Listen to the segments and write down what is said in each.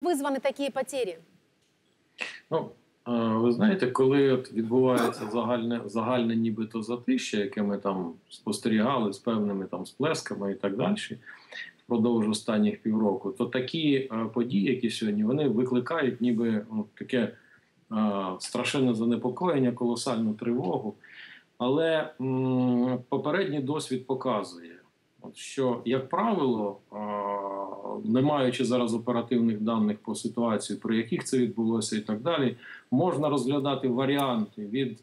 вызваны такие потери? Ну, ви знаєте, коли от відбувається загальне нібито затища, яке ми там спостерігали з певними там сплесками і так далі, впродовж останніх півроку, то такі події, які сьогодні, вони викликають ніби таке страшенне занепокоєння, колосальну тривогу. Але попередній досвід показує, що, як правило, не маючи зараз оперативних даних по ситуації, при яких це відбулося і так далі, можна розглядати варіанти від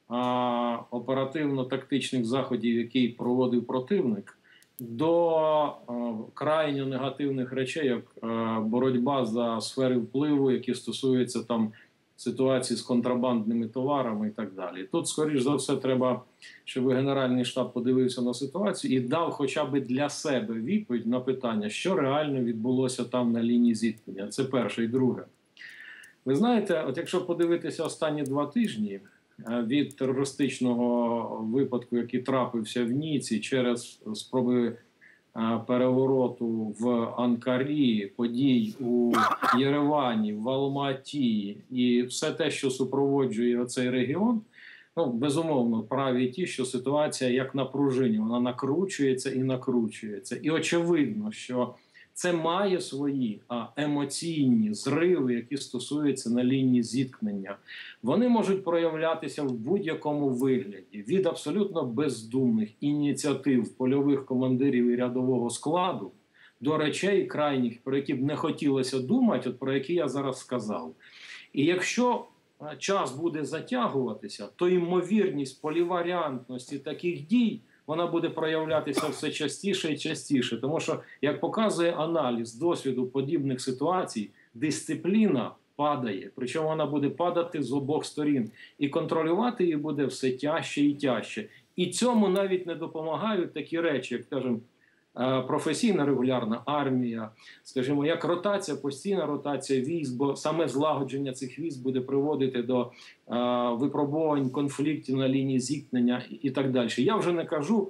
оперативно-тактичних заходів, які проводив противник, до крайньо негативних речей, як боротьба за сфери впливу, які стосуються там ситуації з контрабандними товарами і так далі. Тут, скоріш за все, треба, щоб Генеральний штаб подивився на ситуацію і дав хоча б для себе відповідь на питання, що реально відбулося там на лінії зіткнення. Це перше. І друге. Ви знаєте, от якщо подивитися останні 2 тижні від терористичного випадку, який трапився в Ніці через спроби перевороту в Анкарі, подій у Єревані, в Алматі і все те, що супроводжує оцей регіон, ну, безумовно, праві ті, що ситуація як на пружині, вона накручується і накручується. І очевидно, що це має свої емоційні зриви, які стосуються на лінії зіткнення. Вони можуть проявлятися в будь-якому вигляді. Від абсолютно бездумних ініціатив польових командирів і рядового складу до речей крайніх, про які б не хотілося думати, от про які я зараз сказав. І якщо час буде затягуватися, то ймовірність поліваріантності таких дій вона буде проявлятися все частіше і частіше. Тому що, як показує аналіз досвіду подібних ситуацій, дисципліна падає. Причому вона буде падати з обох сторін. І контролювати її буде все тяжче і тяжче. І цьому навіть не допомагають такі речі, як, скажімо, професійна регулярна армія, скажімо, як ротація, постійна ротація військ, бо саме злагодження цих військ буде приводити до випробувань, конфліктів на лінії зіткнення і так далі. Я вже не кажу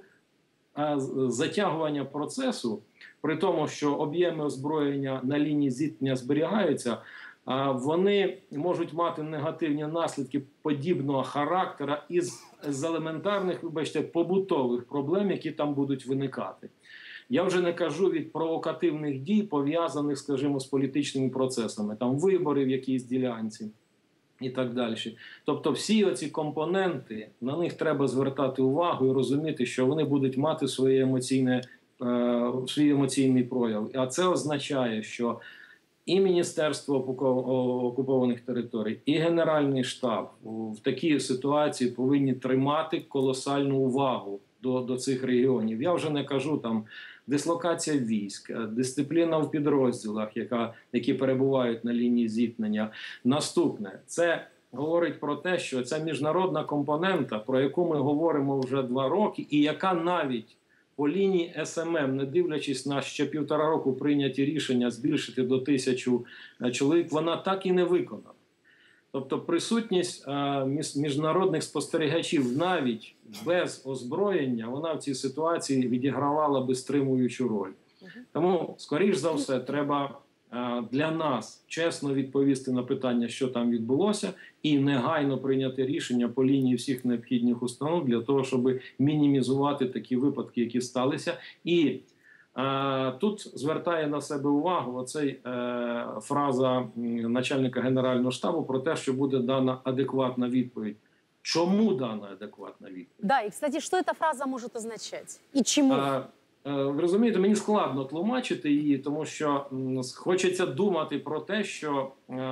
затягування процесу, при тому, що об'єми озброєння на лінії зіткнення зберігаються, вони можуть мати негативні наслідки подібного характера із елементарних, вибачте, побутових проблем, які там будуть виникати. Я вже не кажу від провокативних дій, пов'язаних, скажімо, з політичними процесами, там вибори в якійсь ділянці і так далі. Тобто всі оці компоненти, на них треба звертати увагу і розуміти, що вони будуть мати свій емоційний прояв. А це означає, що і Міністерство окупованих територій, і Генеральний штаб в такій ситуації повинні тримати колосальну увагу до цих регіонів. Я вже не кажу там дислокація військ, дисципліна в підрозділах, які перебувають на лінії зіткнення. Наступне, це говорить про те, що ця міжнародна компонента, про яку ми говоримо вже 2 роки, і яка навіть по лінії СММ, не дивлячись на ще 1,5 року прийняті рішення збільшити до 1000 чоловік, вона так і не виконана. Тобто присутність міжнародних спостерігачів навіть без озброєння, вона в цій ситуації відігравала би стримуючу роль. Тому, скоріш за все, треба для нас чесно відповісти на питання, що там відбулося, і негайно прийняти рішення по лінії всіх необхідних установ для того, щоб мінімізувати такі випадки, які сталися. І тут звертає на себе увагу оцей фраза начальника Генерального штабу про те, що буде дана адекватна відповідь. Чому дана адекватна відповідь? Да, і, кстати, що ця фраза може означати? І чому? Ви розумієте, мені складно тлумачити її, тому що хочеться думати про те, що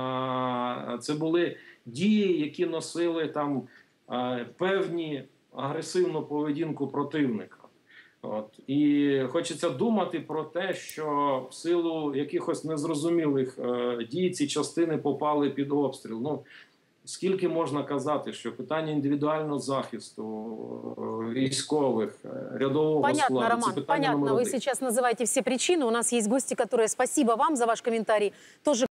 це були дії, які носили там певні агресивну поведінку противника. І хочеться думати про те, що в силу якихось незрозумілих дій ці частини попали під обстріл. Ну, скільки можна казати, що питання індивідуального захисту військових, рядового складу... Понятно, Роман, понятно. Вы сейчас называете все причины. У нас есть гости, которые... Спасибо вам за ваш комментарий. Тоже